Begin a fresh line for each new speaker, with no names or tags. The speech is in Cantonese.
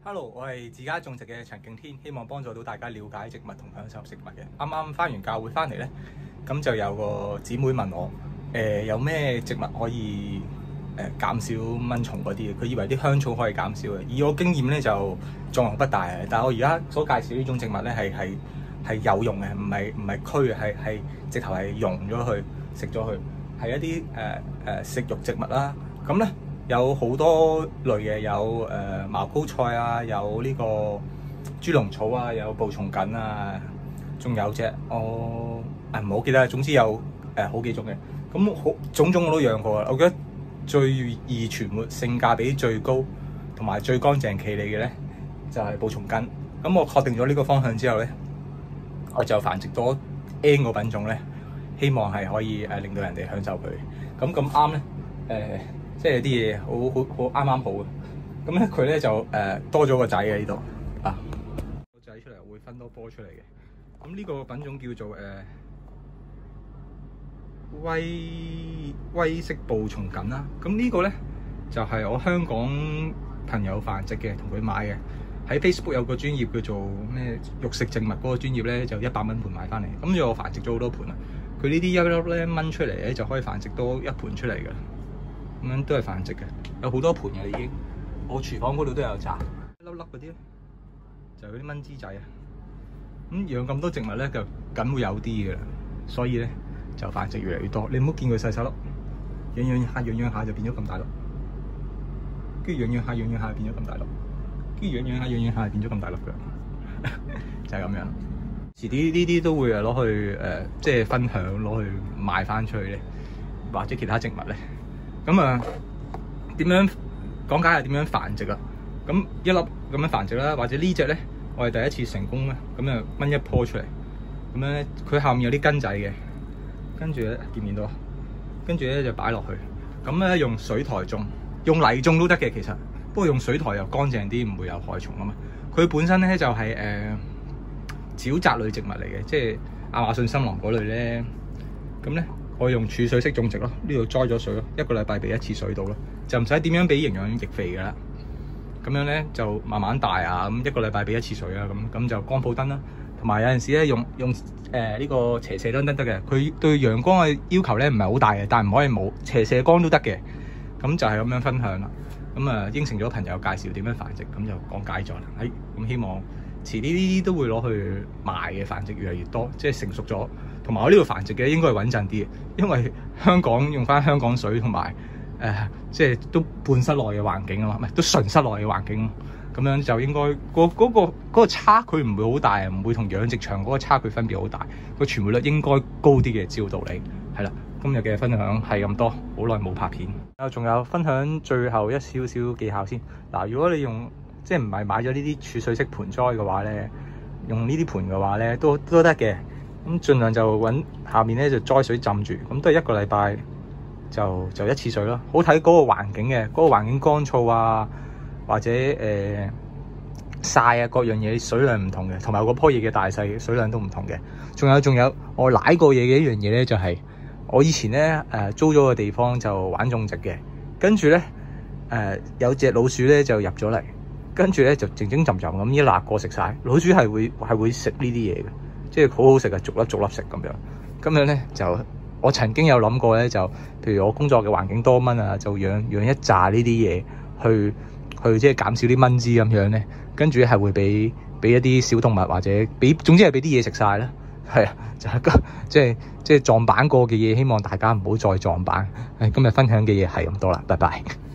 Hello， 我係自家種植嘅陳敬天，希望幫助到大家了解植物同享受食物嘅。啱啱返完教會返嚟咧，咁就有個姊妹問我，有咩植物可以減少蚊蟲嗰啲？佢以為啲香草可以減少嘅。以我經驗咧就作用不大嘅，但係我而家所介紹呢種植物咧係有用嘅，唔係驅嘅，係直頭係溶咗佢食咗佢，係一啲食肉植物啦。咁咧。有好多類嘅，有茅膏菜啊，有呢個豬籠草啊，有捕蟲緊啊，仲有隻唔係好記得，總之有好幾種嘅。咁好種種我都養過啦。我覺得最易存活、性價比最高同埋最乾淨企理嘅咧，就係捕蟲緊。咁我確定咗呢個方向之後咧，我就繁殖多 N 個品種咧，希望係可以令到人哋享受佢。咁啱咧即係啲嘢好啱啱好嘅，咁咧佢咧就多咗個仔喺呢度啊，個仔出嚟會分多波出嚟嘅。咁呢個品種叫做威式捕蟲緊啦。咁呢個咧就係我香港朋友繁殖嘅，同佢買嘅。喺 Facebook 有個專頁叫做咩肉食植物嗰個專頁咧，就100蚊盤買翻嚟。咁我繁殖咗好多盤啦，佢呢啲一粒咧掹出嚟咧就可以繁殖多一盤出嚟嘅。咁樣都係繁殖嘅，有好多盤嘅已經。我廚房嗰度都有扎一粒粒嗰啲咧，就係嗰啲蚊枝仔啊。咁養咁多植物咧，就梗會有啲嘅啦。所以咧就繁殖越嚟越多。你唔好見佢細細粒，養下就變咗咁大粒，跟住養下變咗咁大粒，跟住養下變咗咁大粒嘅，就係咁樣。遲啲呢啲都會攞去即係分享，攞去賣翻出去咧，或者其他植物咧。咁點樣講解係點樣繁殖啊？咁一粒咁樣繁殖啦，或者呢隻咧，我係第一次成功咧，咁就掹一棵出嚟。咁樣咧，佢後面有啲根仔嘅，跟住咧見唔見到？跟住咧就擺落去。咁咧用水苔種，用泥種都得嘅其實，不過用水苔又乾淨啲，唔會有害蟲啊嘛。佢本身咧就係沼澤類植物嚟嘅，即係亞馬遜森林嗰類咧。咁咧。我用儲水式種植咯，呢度栽咗水咯，1個禮拜俾1次水到咯，就唔使點樣俾營養液肥噶啦。咁樣咧就慢慢大啊，咁1個禮拜俾1次水啊，咁就光譜燈啦，同埋有陣時咧用呢個斜射燈得嘅。佢對陽光嘅要求咧唔係好大嘅，但係唔可以冇斜射光都得嘅。咁就係咁樣分享啦。咁應承咗朋友介紹點樣繁殖，咁就講解咗啦。咁希望遲啲呢啲都會攞去賣嘅，繁殖越嚟越多，即係成熟咗。同埋我呢度繁殖嘅應該係穩陣啲嘅，因為香港用翻香港水同埋即係都半室內嘅環境啊嘛，唔係都純室內嘅環境，咁樣就應該嗰個差距唔會好大，唔會同養殖場嗰個差距分別好大，個存活率應該高啲嘅，照道理係啦。今日嘅分享係咁多，好耐冇拍片。仲有分享最後一少少技巧先。嗱，如果你用即係唔係買咗呢啲儲水式盆栽嘅話咧，用呢啲盆嘅話咧都得嘅。咁盡量就揾下面咧就栽水浸住，咁都係1個禮拜就1次水咯。好睇嗰個環境嘅，嗰個環境乾燥啊，或者曬啊，各樣嘢水量唔同嘅，同埋嗰棵嘢嘅大細水量都唔同嘅。仲有我舐過嘢嘅一樣嘢咧，就係我以前咧租咗個地方就玩種植嘅，跟住咧有隻老鼠咧就入咗嚟，跟住咧就靜靜浸咁一辣過食晒。老鼠係會食呢啲嘢嘅。即係好好食嘅，逐粒食咁樣。咁樣咧就我曾經有諗過咧，就譬如我工作嘅環境多蚊啊，就養一紮呢啲嘢去即係減少啲蚊滋咁樣咧。跟住係會俾一啲小動物或者總之係俾啲嘢食晒啦。係啊，就係即係撞板過嘅嘢，希望大家唔好再撞板。今日分享嘅嘢係咁多啦，拜拜。